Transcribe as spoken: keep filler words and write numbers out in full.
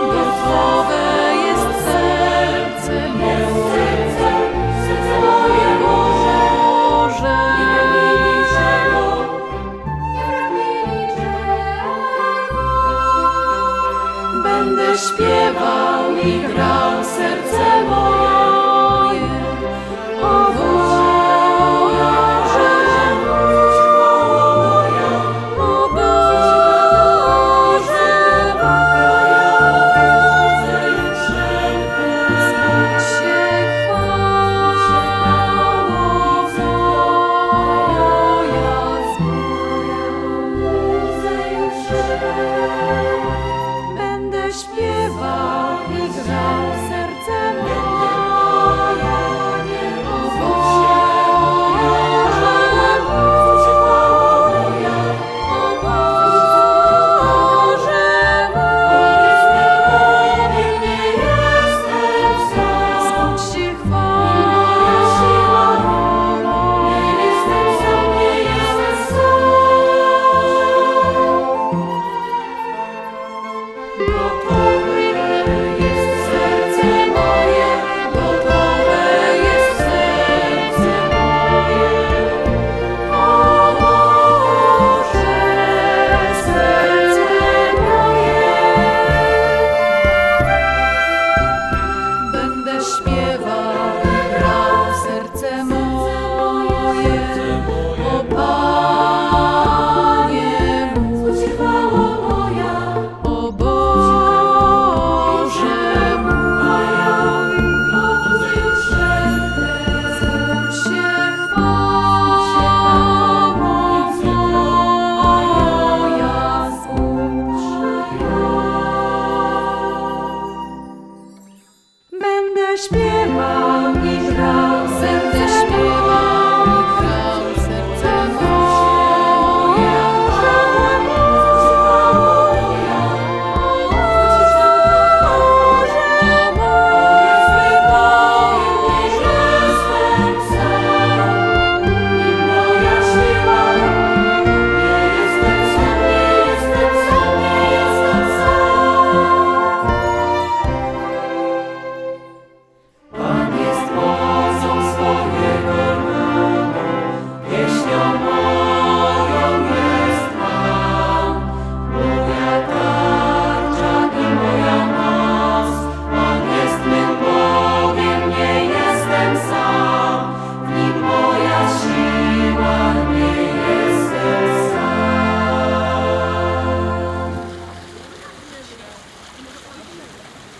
Gotowe jest serce moje, moje Boże. Będę śpiewał i grał serce moje, o Boże, o Boże, zbudź się chwałą moja, będę śpiewał i grał serce moje, o Boże, o Boże, zbudź się Gotowe jest serce moje, gotowe jest serce moje, o Boże, serce moje. Będę śpiewał i grał serce moje, o Panie mój, o Boże mój, zbudź się chwałą moja, zbudź. Będę śpiewał